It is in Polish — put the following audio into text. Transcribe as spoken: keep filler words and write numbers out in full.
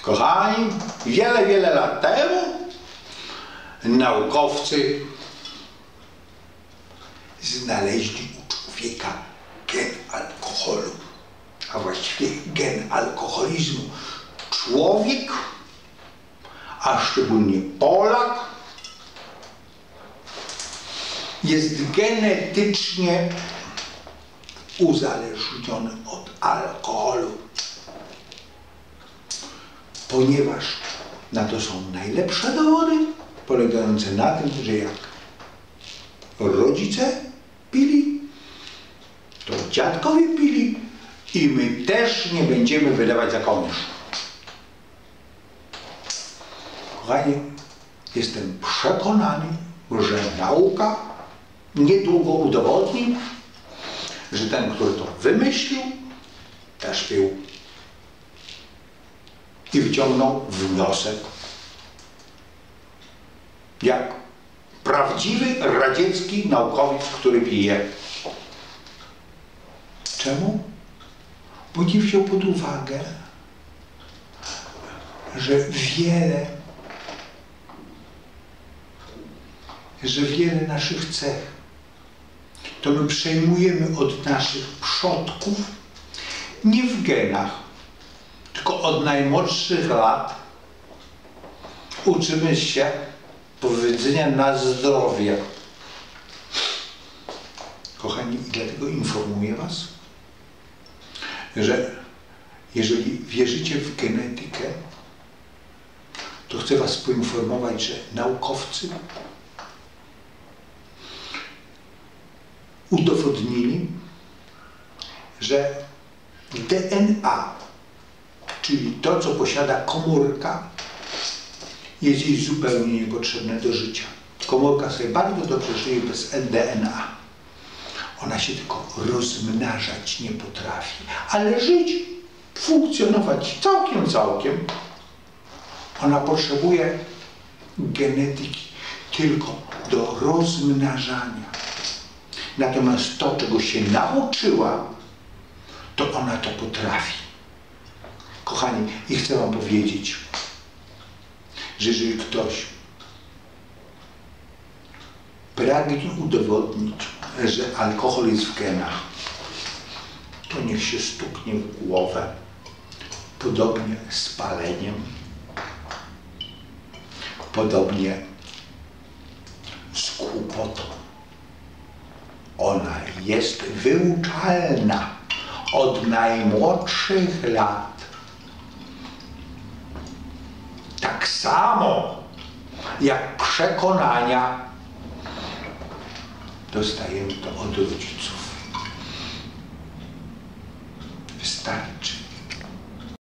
Kochani, wiele, wiele lat temu naukowcy znaleźli u człowieka gen alkoholu, a właściwie gen alkoholizmu. Człowiek, a szczególnie Polak, jest genetycznie uzależniony od alkoholu, ponieważ na to są najlepsze dowody, polegające na tym, że jak rodzice pili, to dziadkowie pili i my też nie będziemy wydawać za kołnierz. Kochani, jestem przekonany, że nauka niedługo udowodni, że ten, który to wymyślił, też pił. I wyciągnął wniosek, jak prawdziwy radziecki naukowiec, który pije. Czemu? Bo nie wziął pod uwagę, że wiele, że wiele naszych cech to my przejmujemy od naszych przodków nie w genach, tylko od najmłodszych lat uczymy się powiedzenia na zdrowie. Kochani, i dlatego informuję was, że jeżeli wierzycie w genetykę, to chcę was poinformować, że naukowcy udowodnili, że D N A, czyli to, co posiada komórka, jest jej zupełnie niepotrzebne do życia. Komórka sobie bardzo dobrze żyje bez D N A. Ona się tylko rozmnażać nie potrafi, ale żyć, funkcjonować całkiem, całkiem. Ona potrzebuje genetyki tylko do rozmnażania. Natomiast to, czego się nauczyła, to ona to potrafi. Kochani, i chcę wam powiedzieć, że jeżeli ktoś pragnie udowodnić, że alkohol jest w genach, to niech się stuknie w głowę. Podobnie z paleniem, podobnie z głupotą. Ona jest wyuczalna od najmłodszych lat. Tak samo jak przekonania dostajemy to od rodziców. Wystarczy